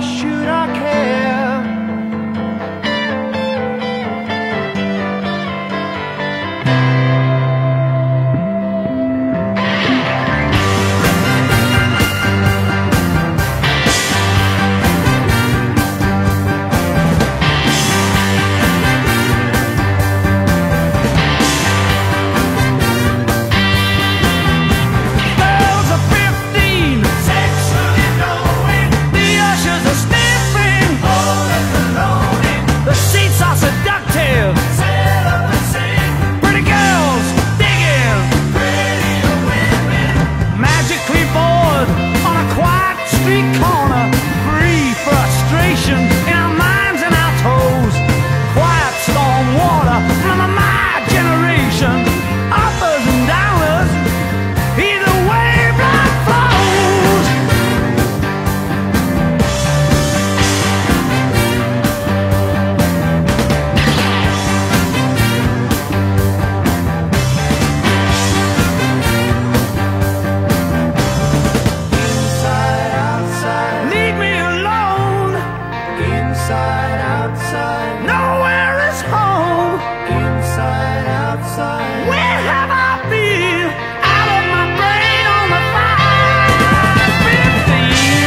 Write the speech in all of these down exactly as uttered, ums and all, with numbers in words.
should I care? Seductive, pretty girls digging, prettier women, magically bored on a quiet street corner, free frustration in our minds and our toes. Quiet storm water from my generation, uppers and downers, either way blood flows. Inside, outside, Nowhere is home. inside, outside. Where have I been? Out of my brain on the five fifteen.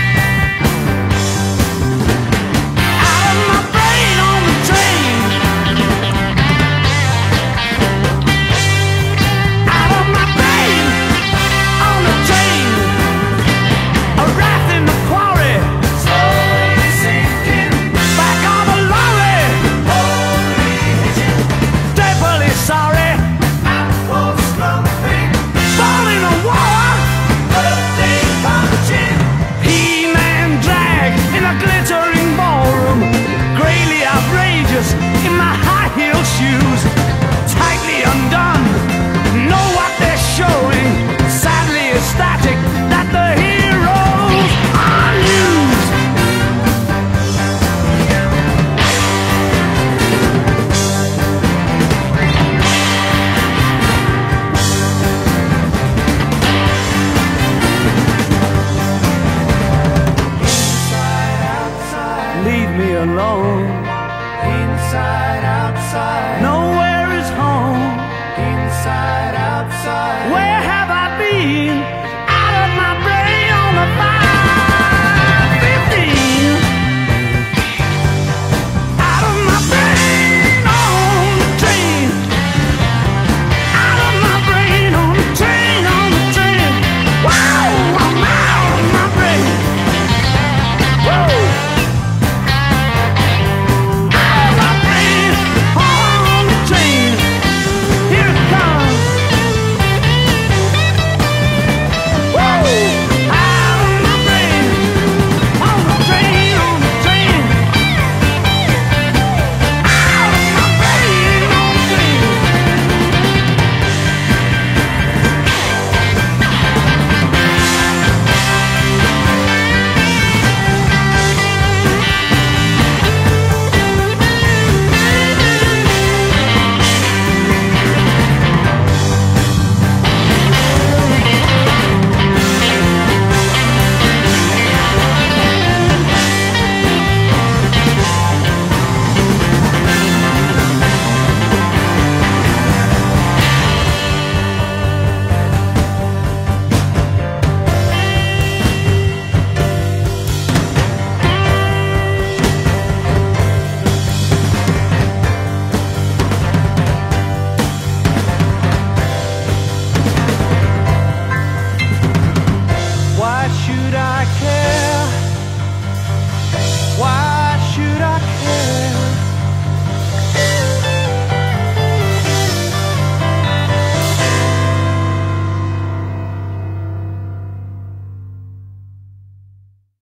Out of my brain on the train. Out of my brain on the train. A raft in the quarry. Slowly sinking, Back on the lorry. holy hitching, Doubly sorry. out for scrumping, Fall in the water. birthday punching, He-Man drag in a glittering ballroom, greyly outrageous in my high-heeled shoes, tightly undone, know what they're showing, sadly ecstatic that the heroes are used. inside, outside, Leave me alone, inside, outside, nowhere is home. inside, outside. Where